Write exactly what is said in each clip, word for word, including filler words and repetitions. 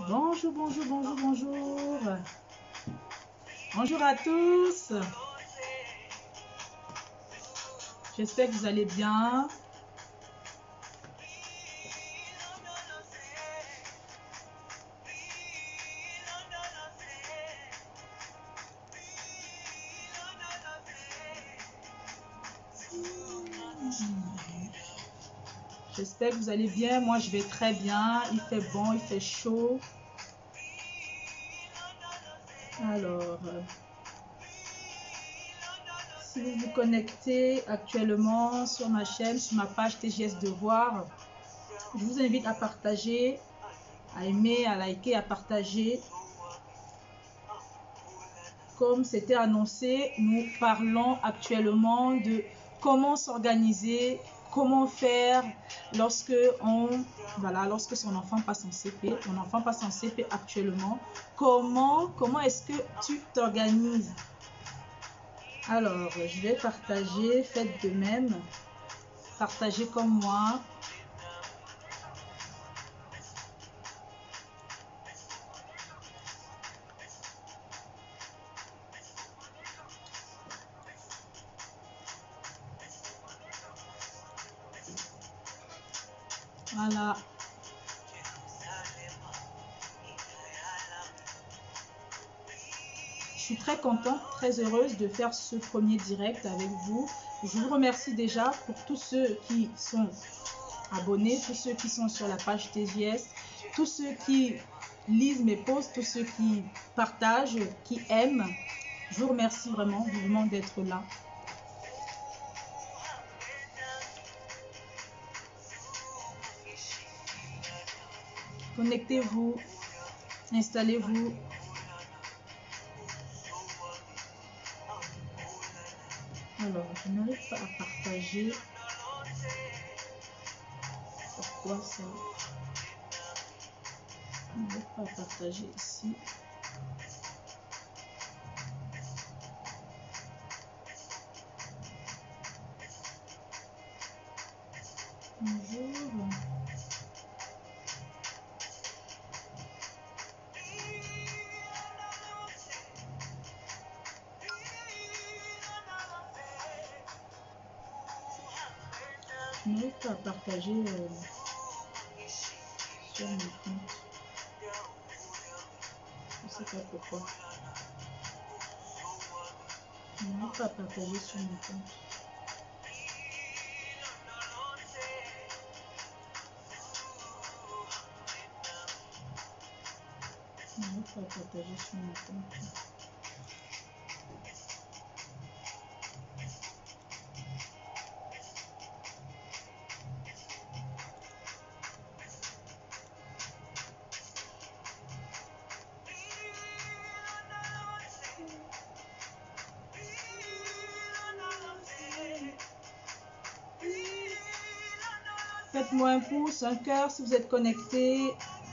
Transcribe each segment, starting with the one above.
Bonjour, bonjour, bonjour, bonjour. Bonjour à tous. J'espère que vous allez bien. J'espère que vous allez bien. Moi, je vais très bien. Il fait bon, il fait chaud. Alors, si vous vous connectez actuellement sur ma chaîne, sur ma page T G S Devoir, je vous invite à partager, à aimer, à liker, à partager. Comme c'était annoncé, nous parlons actuellement de comment s'organiser, comment faire lorsque on voilà lorsque son enfant passe en C P. Mon enfant passe en C P actuellement. Comment comment est-ce que tu t'organises? Alors, je vais partager, faites de même, partagez comme moi. Voilà. Je suis très contente, très heureuse de faire ce premier direct avec vous. Je vous remercie déjà pour tous ceux qui sont abonnés, tous ceux qui sont sur la page T G S, tous ceux qui lisent mes posts, tous ceux qui partagent, qui aiment. Je vous remercie vraiment, vivement d'être là. Connectez-vous, installez-vous. Alors, je n'arrive pas à partager. Pourquoi ça? Je n'arrive pas à partager ici. Bonjour. Je n'arrive pas à partager euh, sur mon compte. Je ne sais pas pourquoi. Je n'arrive pas à partager sur mon compte. Je n'arrive pas à partager sur mon compte. Faites-moi un pouce, un cœur si vous êtes connecté.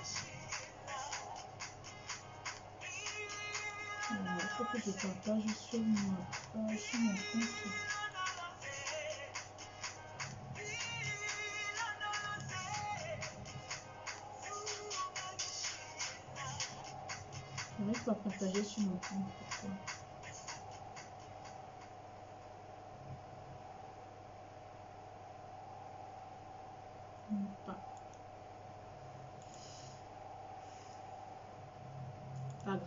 Il faut que je partage sur ma page, sur mon compte. Je n'arrive pas à partager sur mon compte. Pourquoi? Pas. Pas grave.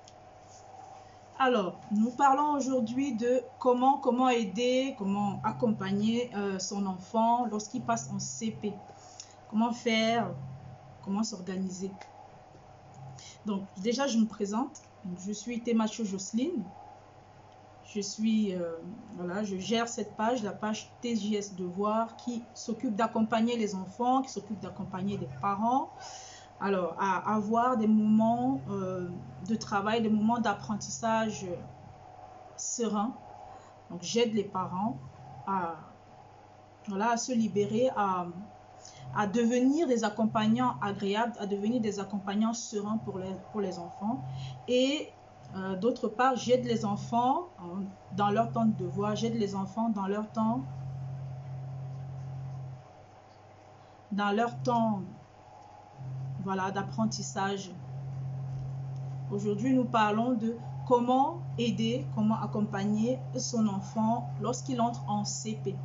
Alors, nous parlons aujourd'hui de comment, comment aider, comment accompagner euh, son enfant lorsqu'il passe en C P. Comment faire, comment s'organiser. Donc, déjà, je me présente. Je suis Temacho Jocelyne. Je suis, euh, voilà, je gère cette page, la page T J S Devoir, qui s'occupe d'accompagner les enfants, qui s'occupe d'accompagner les parents. Alors, à avoir des moments euh, de travail, des moments d'apprentissage serein. Donc, j'aide les parents à, voilà, à se libérer, à, à devenir des accompagnants agréables, à devenir des accompagnants sereins pour les, pour les enfants. Et euh, d'autre part, j'aide les enfants hein, dans leur temps de devoir, j'aide les enfants dans leur temps, dans leur temps voilà, d'apprentissage Aujourd'hui, nous parlons de comment aider, comment accompagner son enfant lorsqu'il entre en C P.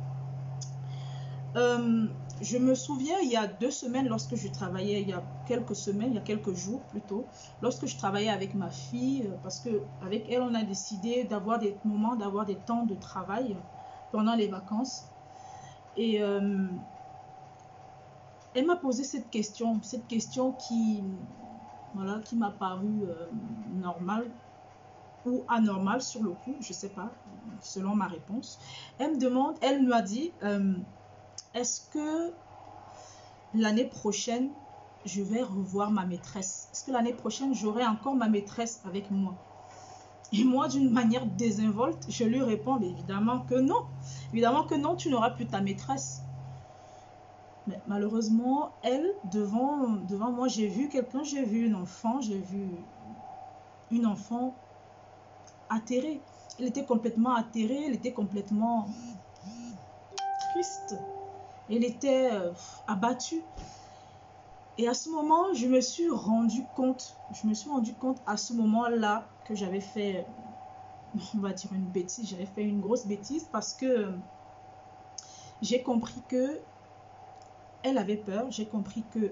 Euh, je me souviens, il y a deux semaines, lorsque je travaillais, il y a quelques semaines, il y a quelques jours plutôt, lorsque je travaillais avec ma fille, parce qu'avec elle, on a décidé d'avoir des moments, d'avoir des temps de travail pendant les vacances. Et euh, elle m'a posé cette question, cette question qui, voilà, qui m'a paru euh, normale ou anormale sur le coup, je ne sais pas, selon ma réponse. Elle me demande, elle m'a dit, euh, est-ce que l'année prochaine, je vais revoir ma maîtresse? Est-ce que l'année prochaine, j'aurai encore ma maîtresse avec moi? Et moi, d'une manière désinvolte, je lui réponds, mais évidemment que non. Évidemment que non, tu n'auras plus ta maîtresse. Mais malheureusement, elle, devant, devant moi, j'ai vu quelqu'un, j'ai vu une enfant, j'ai vu une enfant atterrée. Elle était complètement atterrée, elle était complètement triste. Elle était euh, abattue. Et à ce moment, je me suis rendu compte, je me suis rendu compte à ce moment-là que j'avais fait, on va dire une bêtise, j'avais fait une grosse bêtise parce que j'ai compris que elle avait peur, j'ai compris que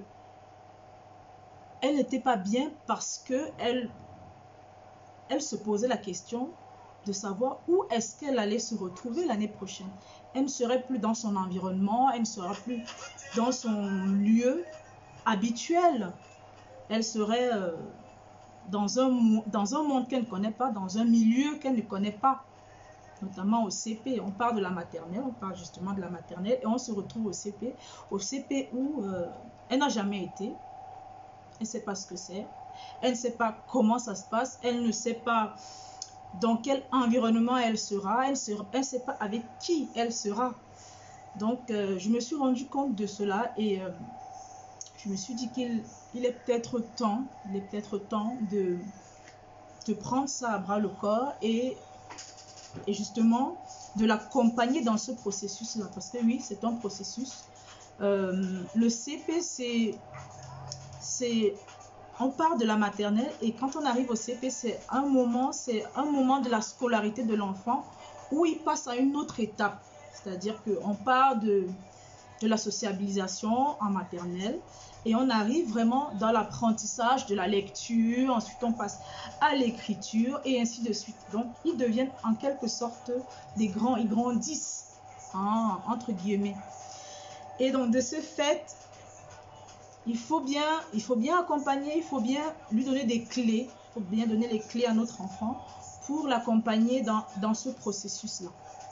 elle n'était pas bien parce que elle, elle se posait la question de savoir où est-ce qu'elle allait se retrouver l'année prochaine. Elle ne serait plus dans son environnement, elle ne sera plus dans son lieu habituel. Elle serait euh, dans, un, dans un monde qu'elle ne connaît pas, dans un milieu qu'elle ne connaît pas, notamment au C P. On parle de la maternelle, on parle justement de la maternelle et on se retrouve au C P, au C P où euh, elle n'a jamais été, elle ne sait pas ce que c'est, elle ne sait pas comment ça se passe, elle ne sait pas dans quel environnement elle sera, elle ne sait pas avec qui elle sera. Donc, euh, je me suis rendu compte de cela et euh, je me suis dit qu'il il est peut-être temps, il est peut-être temps de, de prendre ça à bras le corps et, et justement de l'accompagner dans ce processus-là. Parce que oui, c'est un processus. Euh, le C P, c'est... c'est on part de la maternelle et quand on arrive au C P, c'est un moment, c'est un moment de la scolarité de l'enfant où il passe à une autre étape. C'est-à-dire qu'on part de, de la sociabilisation en maternelle et on arrive vraiment dans l'apprentissage de la lecture. Ensuite, on passe à l'écriture et ainsi de suite. Donc, ils deviennent en quelque sorte des grands, ils grandissent, hein, entre guillemets. Et donc, de ce fait, il faut bien, il faut bien accompagner, il faut bien lui donner des clés, il faut bien donner les clés à notre enfant pour l'accompagner dans, dans ce processus-là.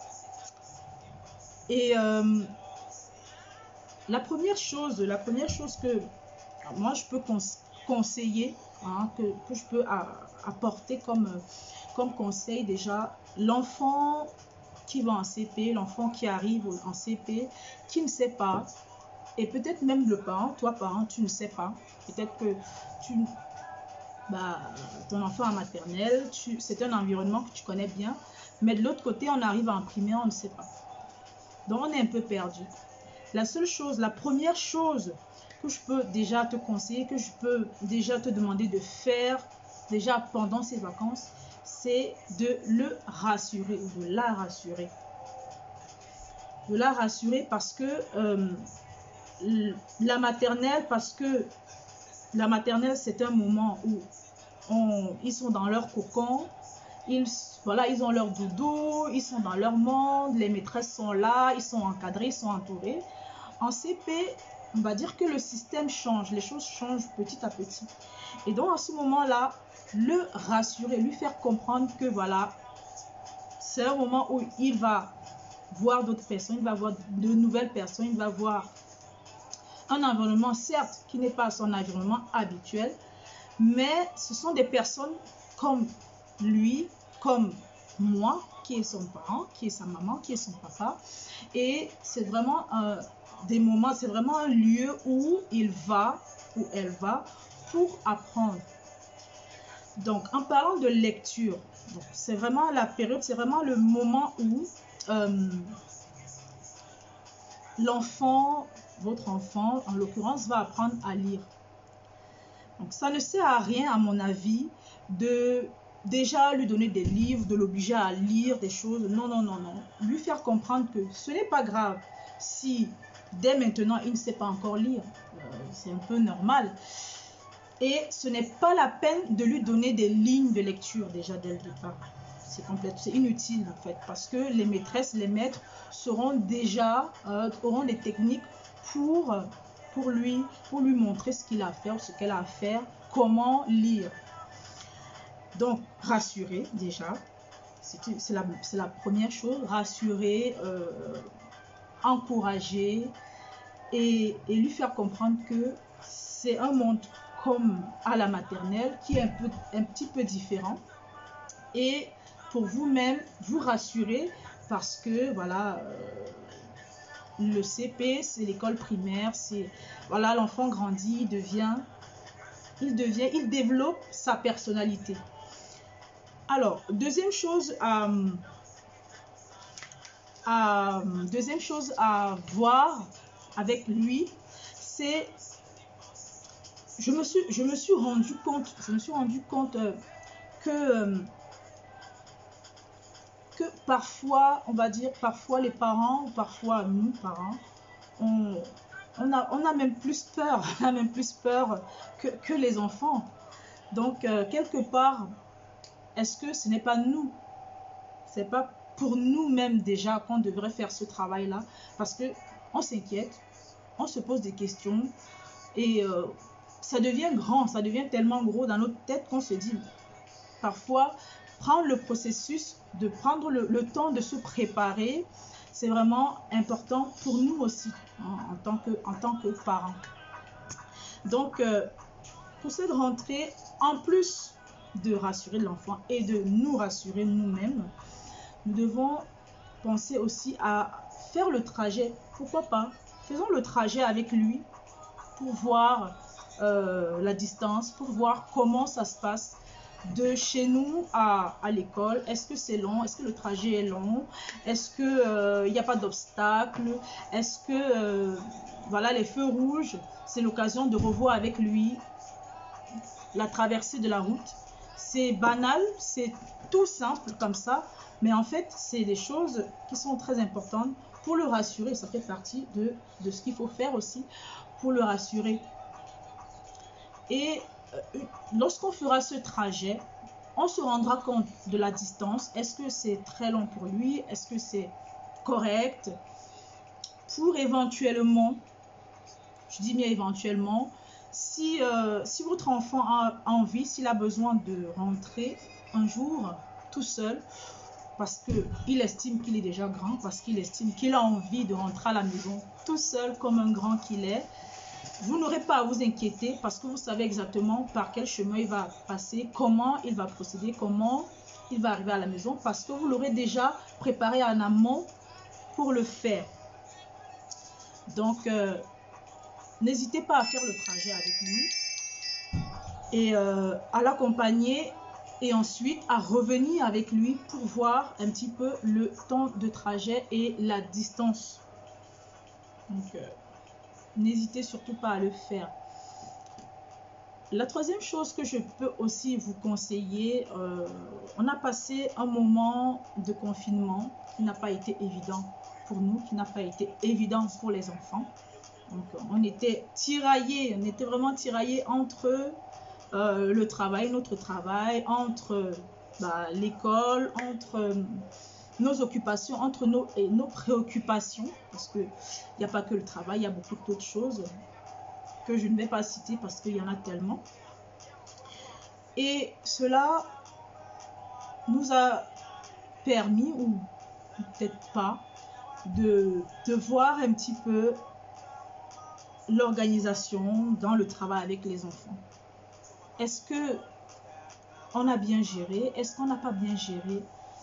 Et euh, la première chose, la première chose que moi je peux cons conseiller, hein, que, que je peux a, apporter comme, comme conseil déjà, l'enfant qui va en C P, l'enfant qui arrive en C P, qui ne sait pas, et peut-être même le parent, toi parent, tu ne sais pas. Peut-être que tu, bah, ton enfant en maternelle, c'est un environnement que tu connais bien. Mais de l'autre côté, on arrive en primaire, on ne sait pas. Donc, on est un peu perdu. La seule chose, la première chose que je peux déjà te conseiller, que je peux déjà te demander de faire, déjà pendant ces vacances, c'est de le rassurer ou de la rassurer. De la rassurer parce que... Euh, la maternelle, parce que la maternelle, c'est un moment où on, ils sont dans leur cocon, ils, voilà, ils ont leur doudou, ils sont dans leur monde, les maîtresses sont là, ils sont encadrés, ils sont entourés. En C P, on va dire que le système change, les choses changent petit à petit. Et donc, à ce moment-là, le rassurer, lui faire comprendre que voilà, c'est un moment où il va voir d'autres personnes, il va voir de nouvelles personnes, il va voir un environnement, certes, qui n'est pas son environnement habituel, mais ce sont des personnes comme lui, comme moi, qui est son parent, qui est sa maman, qui est son papa. Et c'est vraiment euh, des moments, c'est vraiment un lieu où il va, où elle va, pour apprendre. Donc, en parlant de lecture, c'est vraiment la période, c'est vraiment le moment où euh, l'enfant... votre enfant, en l'occurrence, va apprendre à lire. Donc, ça ne sert à rien, à mon avis, de déjà lui donner des livres, de l'obliger à lire des choses. Non, non, non, non. Lui faire comprendre que ce n'est pas grave si dès maintenant il ne sait pas encore lire. Euh, c'est un peu normal. Et ce n'est pas la peine de lui donner des lignes de lecture déjà dès le départ. C'est complètement, c'est inutile en fait, parce que les maîtresses, les maîtres seront déjà, euh, auront des techniques pour, pour, lui, pour lui montrer ce qu'il a à faire, ce qu'elle a à faire, comment lire. Donc, rassurer déjà, c'est la, la première chose, rassurer, euh, encourager et, et lui faire comprendre que c'est un monde comme à la maternelle qui est un, peu, un petit peu différent. Et pour vous-même, vous rassurer parce que, voilà, euh, le C P, c'est l'école primaire, c'est, voilà, l'enfant grandit, il devient, il devient, il développe sa personnalité. Alors, deuxième chose à, à, deuxième chose à voir avec lui, c'est, je me suis, je me suis rendu compte, je me suis rendu compte euh, que, euh, que parfois, on va dire, parfois les parents, ou parfois nous, parents, on, on, a, on a même plus peur, on a même plus peur que, que les enfants. Donc, euh, quelque part, est-ce que ce n'est pas nous, c'est pas pour nous-mêmes déjà qu'on devrait faire ce travail-là? Parce que on s'inquiète, on se pose des questions et euh, ça devient grand, ça devient tellement gros dans notre tête qu'on se dit, parfois, prendre le processus, de prendre le, le temps de se préparer, c'est vraiment important pour nous aussi, hein, en, tant que, en tant que parents. Donc, euh, pour cette rentrée, en plus de rassurer l'enfant et de nous rassurer nous-mêmes, nous devons penser aussi à faire le trajet. Pourquoi pas? Faisons le trajet avec lui pour voir euh, la distance, pour voir comment ça se passe de chez nous à, à l'école. Est-ce que c'est long? Est-ce que le trajet est long? Est-ce qu'il n'y euh, a pas d'obstacle? Est-ce que euh, voilà, les feux rouges, c'est l'occasion de revoir avec lui la traversée de la route? C'est banal, c'est tout simple comme ça, mais en fait, c'est des choses qui sont très importantes pour le rassurer. Ça fait partie de, de ce qu'il faut faire aussi pour le rassurer. Et euh, lorsqu'on fera ce trajet, on se rendra compte de la distance. Est-ce que c'est très long pour lui? Est-ce que c'est correct? Pour éventuellement, je dis bien éventuellement, si, euh, si votre enfant a envie, s'il a besoin de rentrer un jour tout seul, parce qu'il estime qu'il est déjà grand, parce qu'il estime qu'il a envie de rentrer à la maison tout seul comme un grand qu'il est, vous n'aurez pas à vous inquiéter parce que vous savez exactement par quel chemin il va passer, comment il va procéder, comment il va arriver à la maison, parce que vous l'aurez déjà préparé en amont pour le faire. Donc, euh, n'hésitez pas à faire le trajet avec lui et euh, à l'accompagner et ensuite à revenir avec lui pour voir un petit peu le temps de trajet et la distance. Donc, euh, n'hésitez surtout pas à le faire. La troisième chose que je peux aussi vous conseiller, euh, on a passé un moment de confinement qui n'a pas été évident pour nous, qui n'a pas été évident pour les enfants. Donc, on était tiraillés, on était vraiment tiraillés entre euh, le travail, notre travail, entre bah, l'école, entre euh, nos occupations, entre nos, et nos préoccupations, parce qu'il n'y a pas que le travail, il y a beaucoup d'autres choses que je ne vais pas citer parce qu'il y en a tellement. Et cela nous a permis, ou peut-être pas, de, de voir un petit peu l'organisation dans le travail avec les enfants. Est-ce que on a bien géré? Est-ce qu'on n'a pas bien géré?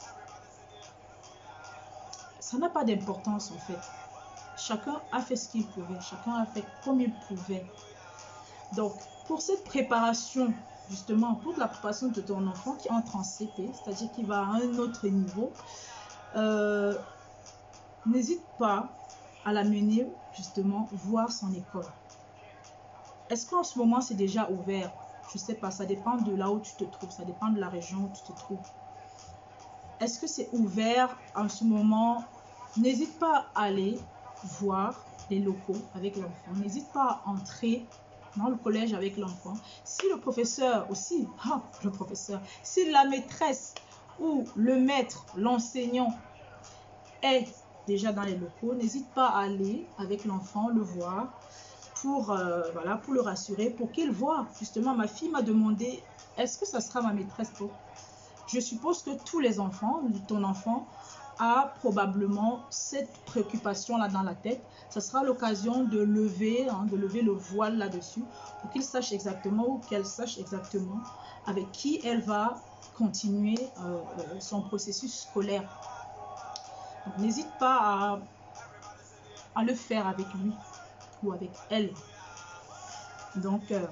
Ça n'a pas d'importance en fait. Chacun a fait ce qu'il pouvait, chacun a fait comme il pouvait. Donc, pour cette préparation, justement, pour la préparation de ton enfant qui entre en C P, c'est-à-dire qu'il va à un autre niveau, euh, n'hésite pas à l'amener, justement, voir son école. Est-ce qu'en ce moment, c'est déjà ouvert? Je ne sais pas, ça dépend de là où tu te trouves, ça dépend de la région où tu te trouves. Est-ce que c'est ouvert en ce moment? N'hésite pas à aller voir les locaux avec l'enfant. N'hésite pas à entrer dans le collège avec l'enfant. Si le professeur aussi, ah, le professeur, si la maîtresse ou le maître, l'enseignant est déjà dans les locaux, n'hésite pas à aller avec l'enfant, le voir, pour, euh, voilà, pour le rassurer, pour qu'il voit. Justement, ma fille m'a demandé, est-ce que ça sera ma maîtresse pour... Je suppose que tous les enfants, ton enfant, a probablement cette préoccupation-là dans la tête. Ce sera l'occasion de lever, hein, de lever le voile là-dessus pour qu'il sache exactement ou qu'elle sache exactement avec qui elle va continuer euh, son processus scolaire. N'hésite pas à, à le faire avec lui ou avec elle. Donc, euh,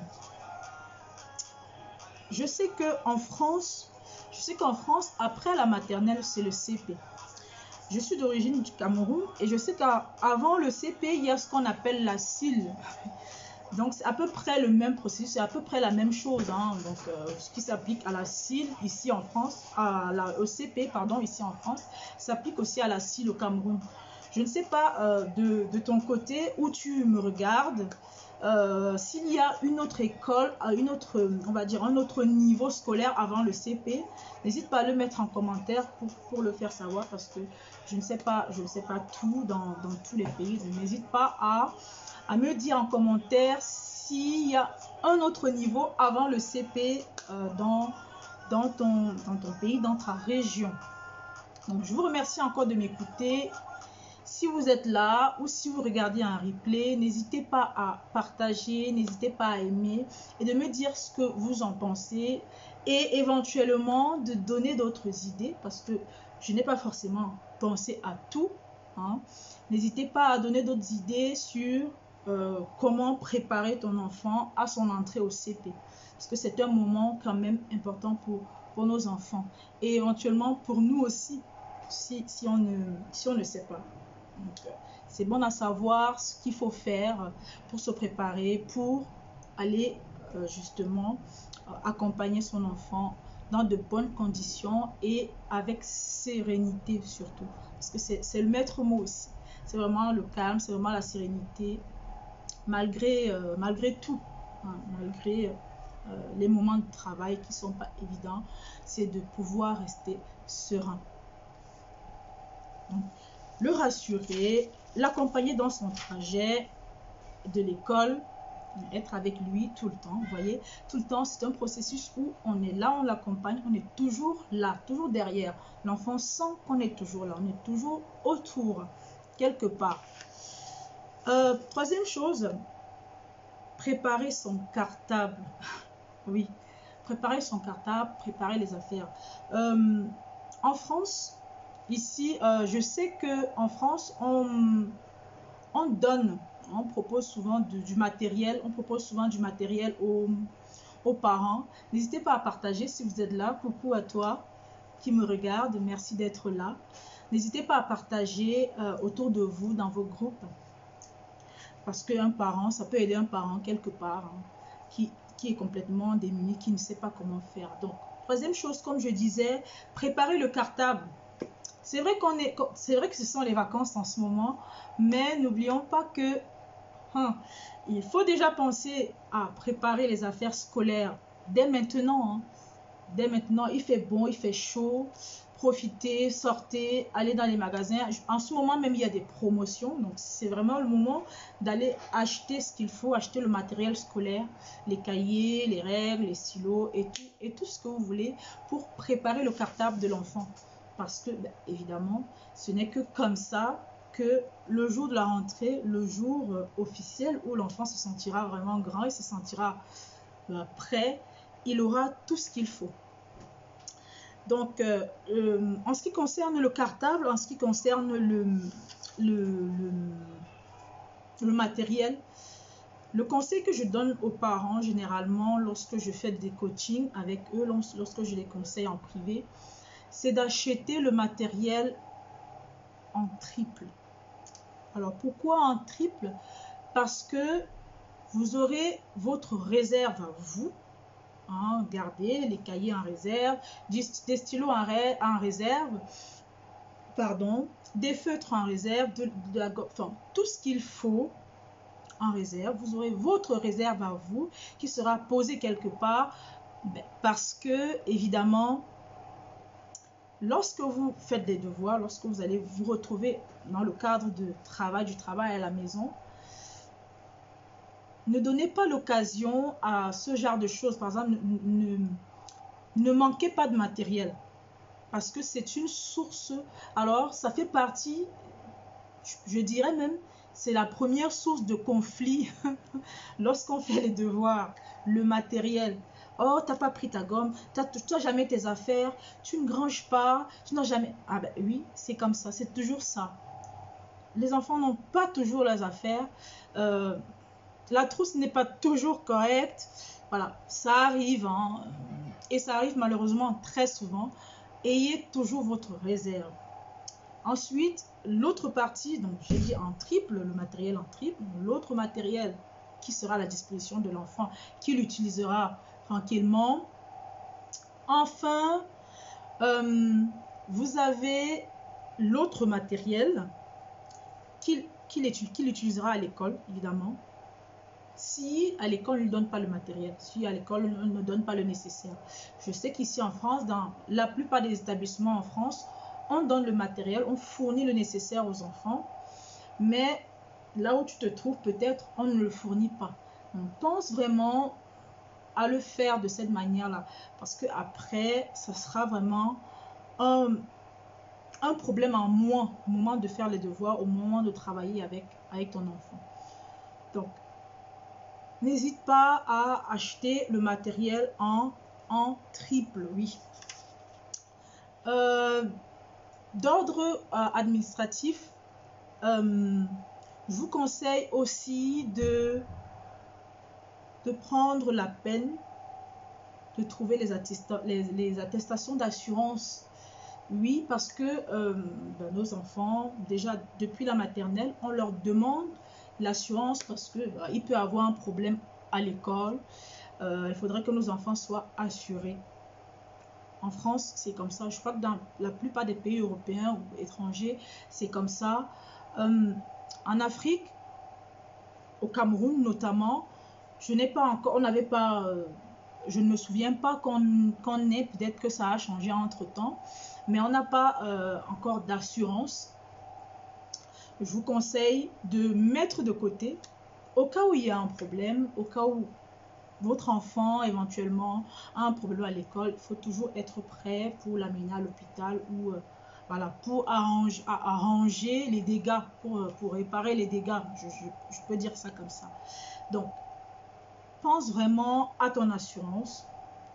je sais qu'en France, je sais qu'en France, après la maternelle, c'est le C P. Je suis d'origine du Cameroun et je sais qu'avant le C P, il y a ce qu'on appelle la C I L. Donc, c'est à peu près le même processus, c'est à peu près la même chose. Hein. Donc, euh, ce qui s'applique à la C I L ici en France, à la, au C P, pardon, ici en France, s'applique aussi à la C I L au Cameroun. Je ne sais pas euh, de, de ton côté où tu me regardes. Euh, s'il y a une autre école, une autre, on va dire un autre niveau scolaire avant le C P, n'hésite pas à le mettre en commentaire pour, pour le faire savoir parce que je ne sais pas, je ne sais pas tout dans, dans tous les pays. N'hésite pas à, à me dire en commentaire s'il y a un autre niveau avant le C P euh, dans, dans, ton, dans ton pays, dans ta région. Donc je vous remercie encore de m'écouter. Si vous êtes là ou si vous regardez un replay, n'hésitez pas à partager, n'hésitez pas à aimer et de me dire ce que vous en pensez et éventuellement de donner d'autres idées parce que je n'ai pas forcément pensé à tout. Hein. N'hésitez pas à donner d'autres idées sur euh, comment préparer ton enfant à son entrée au C P parce que c'est un moment quand même important pour, pour nos enfants et éventuellement pour nous aussi si, si, on, ne, si on ne sait pas. C'est bon à savoir ce qu'il faut faire pour se préparer, pour aller euh, justement euh, accompagner son enfant dans de bonnes conditions et avec sérénité surtout. Parce que c'est le maître mot aussi. C'est vraiment le calme, c'est vraiment la sérénité, malgré, euh, malgré tout, hein, malgré euh, les moments de travail qui ne sont pas évidents, c'est de pouvoir rester serein. Donc, le rassurer, l'accompagner dans son trajet de l'école, être avec lui tout le temps. Vous voyez, tout le temps, c'est un processus où on est là, on l'accompagne, on est toujours là, toujours derrière. L'enfant sent qu'on est toujours là, on est toujours autour, quelque part. Euh, troisième chose, préparer son cartable. Oui, préparer son cartable, préparer les affaires. Euh, en France, ici, euh, je sais qu'en France, on, on donne, on propose souvent du, du matériel, on propose souvent du matériel aux, aux parents. N'hésitez pas à partager si vous êtes là. Coucou à toi qui me regarde, merci d'être là. N'hésitez pas à partager euh, autour de vous, dans vos groupes. Parce qu'un parent, ça peut aider un parent quelque part, hein, qui, qui est complètement démuni, qui ne sait pas comment faire. Donc, troisième chose, comme je disais, préparer le cartable. C'est vrai qu'on est, c'est vrai que ce sont les vacances en ce moment, mais n'oublions pas que hein, il faut déjà penser à préparer les affaires scolaires dès maintenant. Hein. Dès maintenant, il fait bon, il fait chaud. Profitez, sortez, allez dans les magasins. En ce moment même, il y a des promotions. Donc, c'est vraiment le moment d'aller acheter ce qu'il faut, acheter le matériel scolaire, les cahiers, les règles, les stylos et tout, et tout ce que vous voulez pour préparer le cartable de l'enfant. Parce que, ben, évidemment, ce n'est que comme ça que le jour de la rentrée, le jour euh, officiel où l'enfant se sentira vraiment grand, il se sentira euh, prêt, il aura tout ce qu'il faut. Donc, euh, euh, en ce qui concerne le cartable, en ce qui concerne le, le, le, le matériel, le conseil que je donne aux parents, généralement, lorsque je fais des coachings avec eux, lorsque je les conseille en privé, c'est d'acheter le matériel en triple. Alors, pourquoi en triple? Parce que vous aurez votre réserve à vous, hein, gardez les cahiers en réserve, des stylos en, ré, en réserve, pardon, des feutres en réserve, de, de la, enfin, tout ce qu'il faut en réserve. Vous aurez votre réserve à vous qui sera posée quelque part, parce que évidemment, lorsque vous faites des devoirs, lorsque vous allez vous retrouver dans le cadre de travail, du travail à la maison, ne donnez pas l'occasion à ce genre de choses. Par exemple, ne, ne, ne manquez pas de matériel, parce que c'est une source, alors ça fait partie, je dirais même, c'est la première source de conflit lorsqu'on fait les devoirs, le matériel. Oh, t'as pas pris ta gomme, tu n'as jamais tes affaires, tu ne granges pas, tu n'as jamais... Ah ben oui, c'est comme ça, c'est toujours ça. Les enfants n'ont pas toujours leurs affaires. Euh, la trousse n'est pas toujours correcte. Voilà, ça arrive, hein, et ça arrive malheureusement très souvent. Ayez toujours votre réserve. Ensuite, l'autre partie, donc j'ai dit en triple, le matériel en triple, l'autre matériel qui sera à la disposition de l'enfant, qui l'utilisera tranquillement. Enfin, euh, vous avez l'autre matériel qu'il qu'il qu'il utilisera à l'école, évidemment. Si à l'école, on ne lui donne pas le matériel, si à l'école, on ne donne pas le nécessaire. Je sais qu'ici en France, dans la plupart des établissements en France, on donne le matériel, on fournit le nécessaire aux enfants. Mais là où tu te trouves, peut-être, on ne le fournit pas. On pense vraiment à le faire de cette manière-là, parce que après, ça sera vraiment un, un problème en moins au moment de faire les devoirs, au moment de travailler avec, avec ton enfant. Donc, n'hésite pas à acheter le matériel en, en triple, oui. Euh, D'ordre euh, administratif, euh, je vous conseille aussi de de prendre la peine de trouver les, attesta les, les attestations d'assurance. Oui, parce que euh, ben, nos enfants, déjà depuis la maternelle, on leur demande l'assurance parce qu'il euh, peut avoir un problème à l'école. Euh, il faudrait que nos enfants soient assurés. En France, c'est comme ça. Je crois que dans la plupart des pays européens ou étrangers, c'est comme ça. Euh, en Afrique, au Cameroun notamment, je n'ai pas encore, on n'avait pas, euh, je ne me souviens pas qu'on qu'on ait, peut-être que ça a changé entre temps, mais on n'a pas euh, encore d'assurance. Je vous conseille de mettre de côté au cas où il y a un problème, au cas où votre enfant éventuellement a un problème à l'école. Il faut toujours être prêt pour l'amener à l'hôpital ou euh, voilà, pour arranger, arranger les dégâts, pour, pour réparer les dégâts. Je, je, je peux dire ça comme ça. Donc, pense vraiment à ton assurance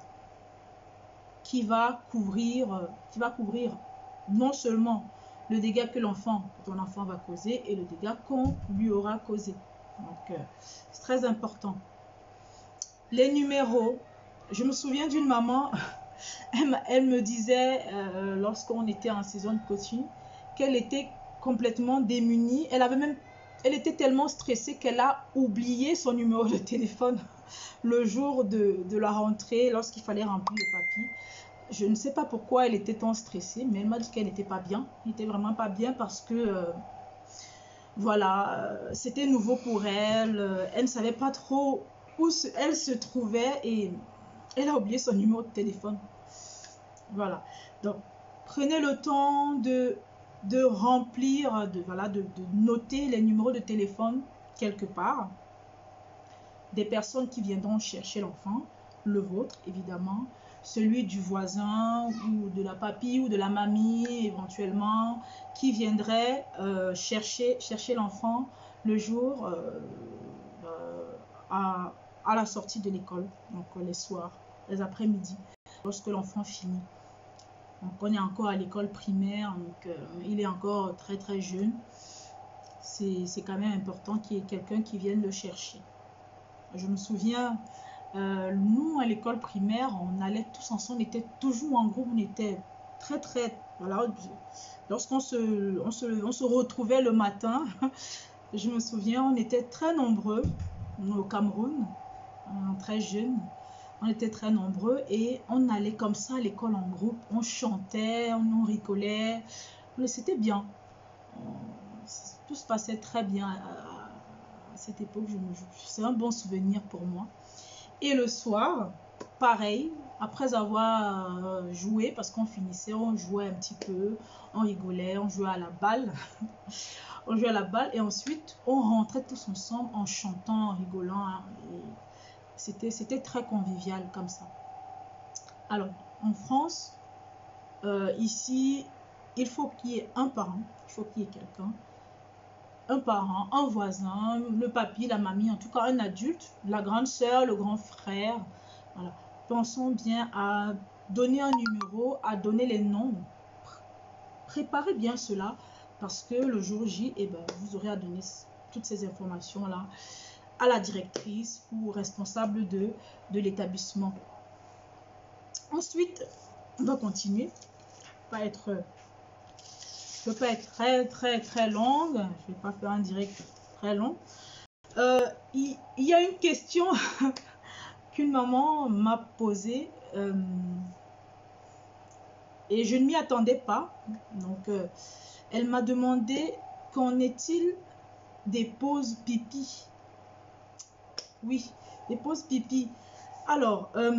qui va couvrir, qui va couvrir non seulement le dégât que l'enfant, ton enfant va causer et le dégât qu'on lui aura causé. Donc, euh, c'est très important. Les numéros, je me souviens d'une maman, elle, elle me disait euh, lorsqu'on était en saison de coaching qu'elle était complètement démunie. Elle avait même, elle était tellement stressée qu'elle a oublié son numéro de téléphone le jour de, de la rentrée lorsqu'il fallait remplir les papiers. Je ne sais pas pourquoi elle était tant stressée, mais elle m'a dit qu'elle n'était pas bien. Elle n'était vraiment pas bien parce que euh, voilà, euh, c'était nouveau pour elle. Euh, elle ne savait pas trop où se, elle se trouvait et elle a oublié son numéro de téléphone. Voilà. Donc, prenez le temps de, de remplir, de, voilà, de, de noter les numéros de téléphone quelque part. Des personnes qui viendront chercher l'enfant, le vôtre évidemment, celui du voisin ou de la papy ou de la mamie éventuellement, qui viendrait euh, chercher, chercher l'enfant le jour euh, euh, à, à la sortie de l'école, donc les soirs, les après-midi, lorsque l'enfant finit. Donc on est encore à l'école primaire, donc euh, il est encore très très jeune. C'est quand même important qu'il y ait quelqu'un qui vienne le chercher. Je me souviens, euh, nous à l'école primaire, on allait tous ensemble, on était toujours en groupe, on était très très, voilà, lorsqu'on se, on se, on se retrouvait le matin, je me souviens, on était très nombreux au Cameroun, très jeunes, On était très nombreux et on allait comme ça à l'école en groupe. On chantait, on, on rigolait. C'était bien. Tout se passait très bien à cette époque. C'est un bon souvenir pour moi. Et le soir, pareil, après avoir joué, parce qu'on finissait, on jouait un petit peu, on rigolait, on jouait à la balle. On jouait à la balle et ensuite, on rentrait tous ensemble en chantant, en rigolant. C'était c'était très convivial comme ça. Alors, en France, euh, ici, il faut qu'il y ait un parent, il faut qu'il y ait quelqu'un, un parent, un voisin, le papy, la mamie, en tout cas un adulte, la grande sœur, le grand frère. Voilà. Pensons bien à donner un numéro, à donner les noms. Préparez bien cela parce que le jour J, eh ben, vous aurez à donner toutes ces informations-là à la directrice ou responsable de, de l'établissement. Ensuite, on va continuer. Pas être, je ne peux pas être très très très longue. Je ne vais pas faire un direct très long. Euh, il, il y a une question qu'une maman m'a posée euh, et je ne m'y attendais pas. Donc, euh, elle m'a demandé qu'en est-il des pauses pipi. Oui, des pauses pipi. Alors, euh,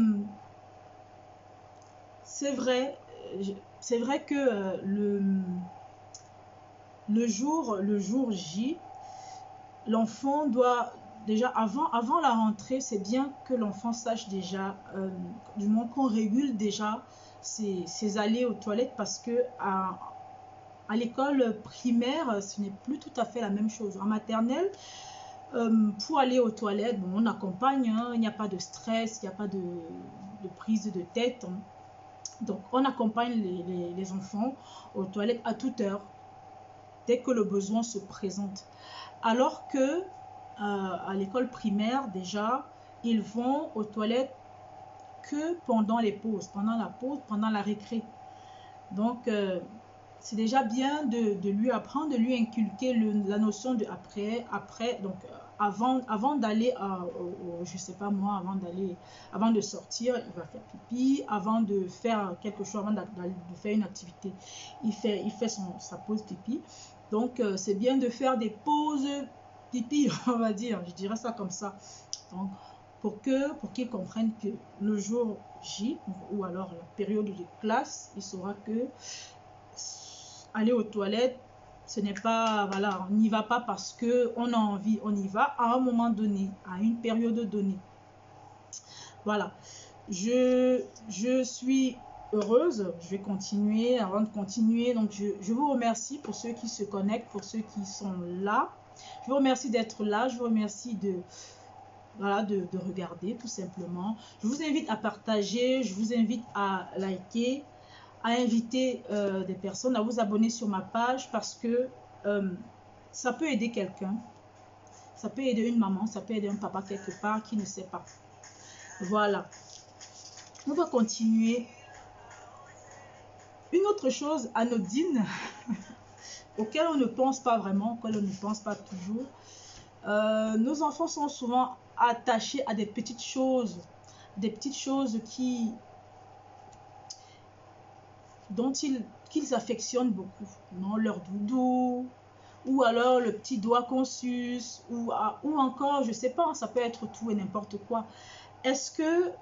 c'est vrai, c'est vrai que euh, le, le, jour, le jour J, l'enfant doit déjà, avant, avant la rentrée, c'est bien que l'enfant sache déjà, euh, du moins qu'on régule déjà ses, ses allées aux toilettes parce que à, à l'école primaire, ce n'est plus tout à fait la même chose. En maternelle, euh, pour aller aux toilettes, bon, on accompagne, hein, il n'y a pas de stress, il n'y a pas de, de prise de tête. Hein. Donc, on accompagne les, les, les enfants aux toilettes à toute heure, dès que le besoin se présente. Alors que euh, à l'école primaire, déjà, ils vont aux toilettes que pendant les pauses, pendant la pause, pendant la récré. Donc, euh, c'est déjà bien de, de lui apprendre, de lui inculquer le, la notion de après, après, donc avant, avant d'aller, je sais pas moi, avant d'aller, avant de sortir, il va faire pipi, avant de faire quelque chose, avant de, de faire une activité, il fait, il fait son, sa pause pipi. Donc, euh, c'est bien de faire des pauses pipi, on va dire, je dirais ça comme ça. Donc, pour que, pour qu'il comprenne que le jour J, ou alors la période de classe, il saura que aller aux toilettes, ce n'est pas, voilà, on n'y va pas parce qu'on a envie, on y va à un moment donné, à une période donnée. Voilà, je, je suis heureuse, je vais continuer, avant de continuer, donc je, je vous remercie pour ceux qui se connectent, pour ceux qui sont là. Je vous remercie d'être là, je vous remercie de, voilà, de, de regarder tout simplement. Je vous invite à partager, je vous invite à liker, à inviter euh, des personnes à vous abonner sur ma page parce que euh, ça peut aider quelqu'un, ça peut aider une maman, ça peut aider un papa quelque part qui ne sait pas. Voilà, on va continuer. Une autre chose anodine auquel on ne pense pas vraiment, auquel on ne pense pas toujours, euh, nos enfants sont souvent attachés à des petites choses, des petites choses qui dont ils, qu'ils affectionnent beaucoup, non, leur doudou, ou alors le petit doigt qu'on suce, ou, ou encore, je sais pas, ça peut être tout et n'importe quoi. Est-ce que,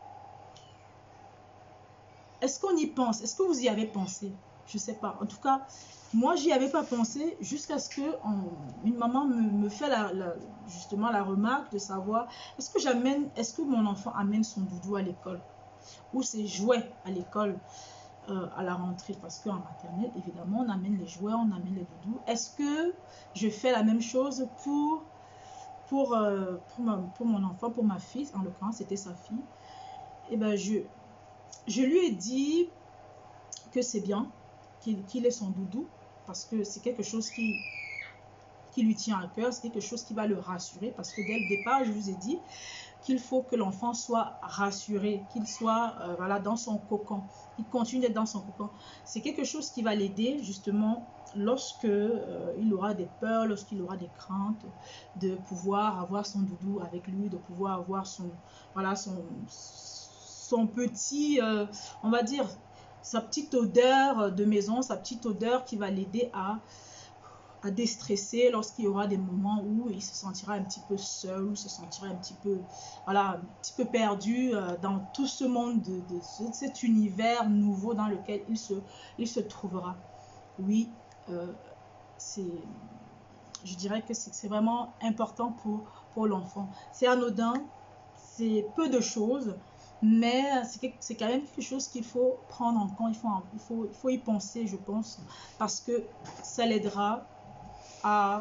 est-ce qu'on y pense? Est-ce que vous y avez pensé? Je sais pas. En tout cas, moi, j'y avais pas pensé jusqu'à ce que on, une maman me, me fait la, la, justement la remarque de savoir, est-ce que j'amène, est-ce que mon enfant amène son doudou à l'école ou ses jouets à l'école? Euh, à la rentrée, parce qu'en maternelle, évidemment, on amène les jouets, on amène les doudous. Est-ce que je fais la même chose pour, pour, euh, pour, ma, pour mon enfant, pour ma fille, en l'occurrence, c'était sa fille? Et ben, je, je lui ai dit que c'est bien qu'il qu'il ait son doudou, parce que c'est quelque chose qui, qui lui tient à cœur, c'est quelque chose qui va le rassurer, parce que dès le départ, je vous ai dit qu'il faut que l'enfant soit rassuré, qu'il soit euh, voilà, dans son cocon, il continue d'être dans son cocon. C'est quelque chose qui va l'aider justement lorsque euh, il aura des peurs, lorsqu'il aura des craintes, de pouvoir avoir son doudou avec lui, de pouvoir avoir son, voilà, son, son petit, euh, on va dire, sa petite odeur de maison, sa petite odeur qui va l'aider à, à déstresser lorsqu'il y aura des moments où il se sentira un petit peu seul, ou se sentira un petit peu, voilà, un petit peu perdu euh, dans tout ce monde, de, de, de cet univers nouveau dans lequel il se, il se trouvera. Oui, euh, c'est, je dirais que c'est vraiment important pour, pour l'enfant. C'est anodin, c'est peu de choses, mais c'est quand même quelque chose qu'il faut prendre en compte, il faut, il, faut, il faut y penser, je pense, parce que ça l'aidera à,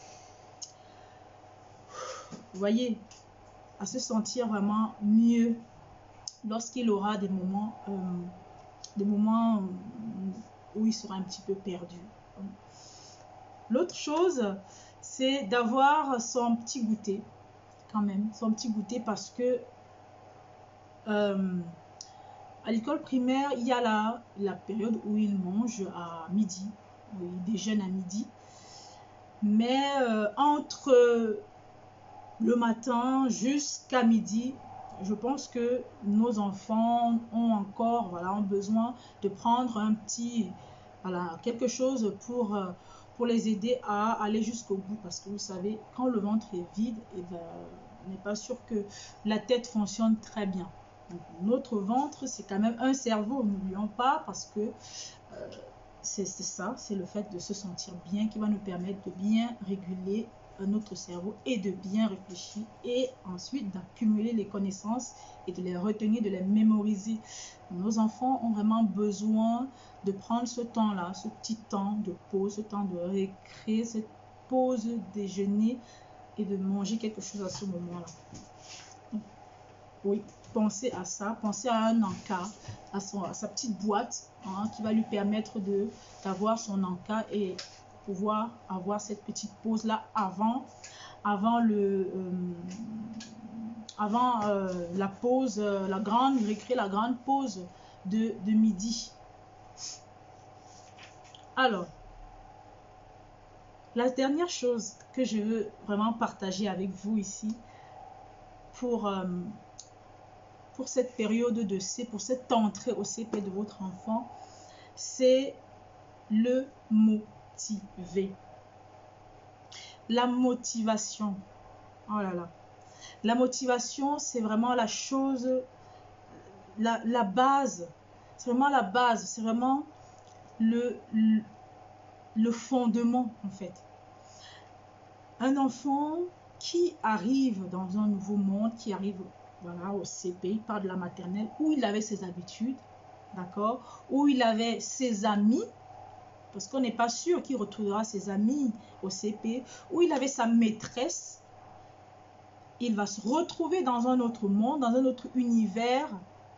vous voyez, à se sentir vraiment mieux lorsqu'il aura des moments, euh, des moments où il sera un petit peu perdu. L'autre chose, c'est d'avoir son petit goûter, quand même, son petit goûter, parce que euh, à l'école primaire, il y a la, la période où il mange à midi, où il déjeune à midi. Mais euh, entre le matin jusqu'à midi, je pense que nos enfants ont encore, voilà, ont besoin de prendre un petit, voilà, quelque chose pour, euh, pour les aider à aller jusqu'au bout. Parce que vous savez, quand le ventre est vide, et ben, on n'est pas sûr que la tête fonctionne très bien. Donc, notre ventre, c'est quand même un cerveau, n'oublions pas, parce que euh, c'est ça, c'est le fait de se sentir bien qui va nous permettre de bien réguler notre cerveau et de bien réfléchir et ensuite d'accumuler les connaissances et de les retenir, de les mémoriser. Nos enfants ont vraiment besoin de prendre ce temps-là, ce petit temps de pause, ce temps de récré, cette pause déjeuner et de manger quelque chose à ce moment-là. Oui, pensez à ça, pensez à un encas, à, son, à sa petite boîte hein, qui va lui permettre de d'avoir son encas et pouvoir avoir cette petite pause là avant avant le euh, avant euh, la pause euh, la grande récré, la grande pause de, de midi. Alors la dernière chose que je veux vraiment partager avec vous ici pour euh, pour cette période de C, pour cette entrée au C P de votre enfant, c'est le motiver. La motivation. Oh là là. La motivation, c'est vraiment la chose, la, la base. C'est vraiment la base. C'est vraiment le, le, le fondement, en fait. Un enfant qui arrive dans un nouveau monde, qui arrive voilà, au C P, il part de la maternelle, où il avait ses habitudes, d'accord, où il avait ses amis, parce qu'on n'est pas sûr qu'il retrouvera ses amis au C P, où il avait sa maîtresse. Il va se retrouver dans un autre monde, dans un autre univers.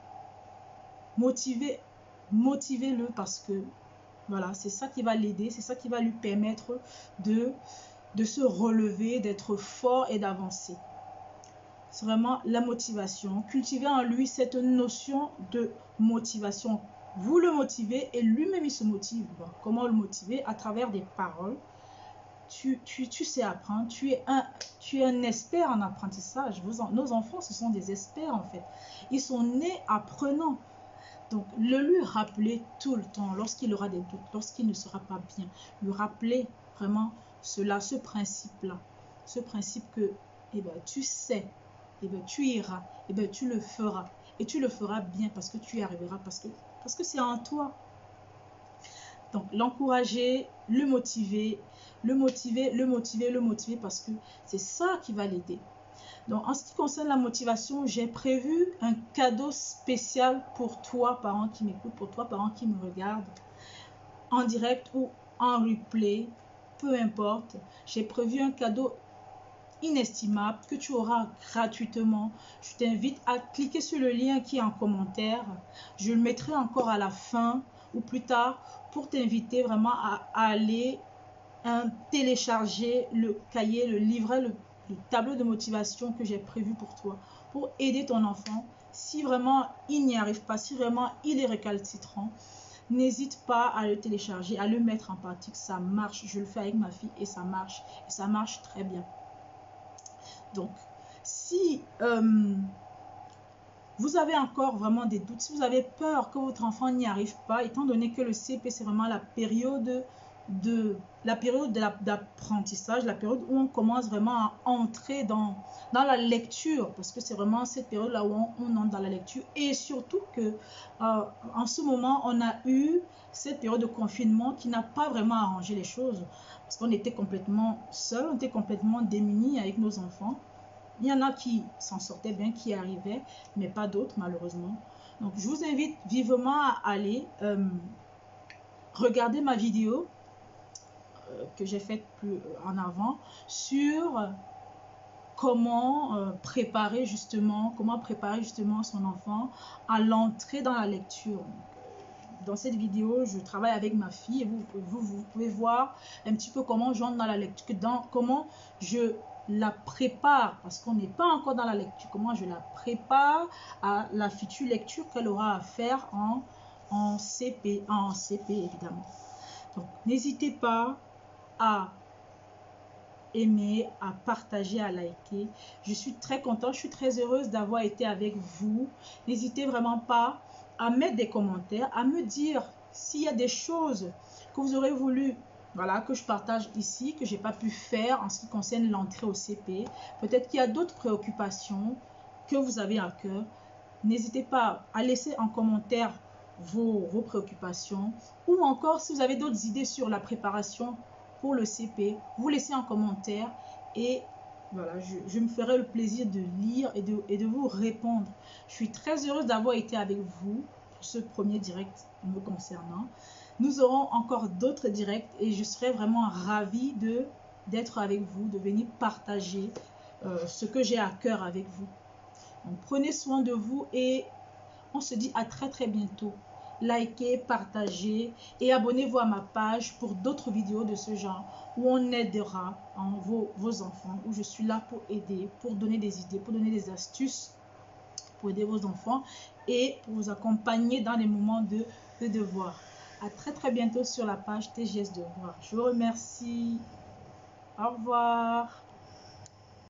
Motivé, motivez-le parce que voilà, c'est ça qui va l'aider, c'est ça qui va lui permettre de, de se relever, d'être fort et d'avancer. C'est vraiment la motivation. Cultivez en lui cette notion de motivation. Vous le motivez et lui-même il se motive. Bon, comment le motiver? À travers des paroles. Tu, tu, tu sais apprendre, tu es, un, tu es un expert en apprentissage. Vos, nos enfants, ce sont des experts en fait. Ils sont nés apprenants. Donc, le lui rappeler tout le temps, lorsqu'il aura des doutes, lorsqu'il ne sera pas bien, lui rappeler vraiment cela, ce principe-là. Ce principe que, eh ben, tu sais, eh ben, tu iras, eh ben, tu le feras. Et tu le feras bien parce que tu y arriveras, parce que parce que c'est en toi. Donc, l'encourager, le motiver, le motiver, le motiver, le motiver parce que c'est ça qui va l'aider. Donc, en ce qui concerne la motivation, j'ai prévu un cadeau spécial pour toi, parent qui m'écoute, pour toi, parent qui me regarde, en direct ou en replay, peu importe. J'ai prévu un cadeau inestimable que tu auras gratuitement. Je t'invite à cliquer sur le lien qui est en commentaire. Je le mettrai encore à la fin ou plus tard pour t'inviter vraiment à aller hein, télécharger le cahier, le livret, le, le tableau de motivation que j'ai prévu pour toi, pour aider ton enfant. Si vraiment il n'y arrive pas, si vraiment il est récalcitrant, n'hésite pas à le télécharger, à le mettre en pratique. Ça marche. Je le fais avec ma fille et ça marche. Et ça marche très bien. Donc, si... Euh, vous avez encore vraiment des doutes, si vous avez peur que votre enfant n'y arrive pas, étant donné que le C P, c'est vraiment la période de la période d'apprentissage, la période où on commence vraiment à entrer dans, dans la lecture, parce que c'est vraiment cette période-là où on, on entre dans la lecture, et surtout que euh, en ce moment, on a eu cette période de confinement qui n'a pas vraiment arrangé les choses, parce qu'on était complètement seul, on était complètement démunis avec nos enfants. Il y en a qui s'en sortaient bien, qui arrivaient, mais pas d'autres malheureusement. Donc je vous invite vivement à aller euh, regarder ma vidéo que j'ai faite plus en avant sur comment euh, préparer justement comment préparer justement son enfant à l'entrée dans la lecture. Dans cette vidéo, je travaille avec ma fille et vous, vous, vous pouvez voir un petit peu comment j'entre dans la lecture, dans, comment je la prépare, parce qu'on n'est pas encore dans la lecture, comment je la prépare à la future lecture qu'elle aura à faire en, en C P, en C P évidemment. Donc n'hésitez pas à aimer, à partager, à liker. Je suis très contente, je suis très heureuse d'avoir été avec vous. N'hésitez vraiment pas à mettre des commentaires, à me dire s'il y a des choses que vous aurez voulu, voilà, que je partage ici, que j'ai pas pu faire en ce qui concerne l'entrée au C P. Peut-être qu'il y a d'autres préoccupations que vous avez à cœur. N'hésitez pas à laisser en commentaire vos, vos préoccupations, ou encore si vous avez d'autres idées sur la préparation pour le C P, vous laissez en commentaire et voilà, je, je me ferai le plaisir de lire et de, et de vous répondre. Je suis très heureuse d'avoir été avec vous pour ce premier direct me concernant. Nous aurons encore d'autres directs et je serai vraiment ravie de d'être avec vous, de venir partager euh, ce que j'ai à cœur avec vous. Donc, prenez soin de vous et on se dit à très très bientôt. Likez, partagez et abonnez-vous à ma page pour d'autres vidéos de ce genre où on aidera hein, vos, vos enfants, où je suis là pour aider, pour donner des idées, pour donner des astuces, pour aider vos enfants et pour vous accompagner dans les moments de, de devoir. À très très bientôt sur la page T G S Devoir. Je vous remercie. Au revoir.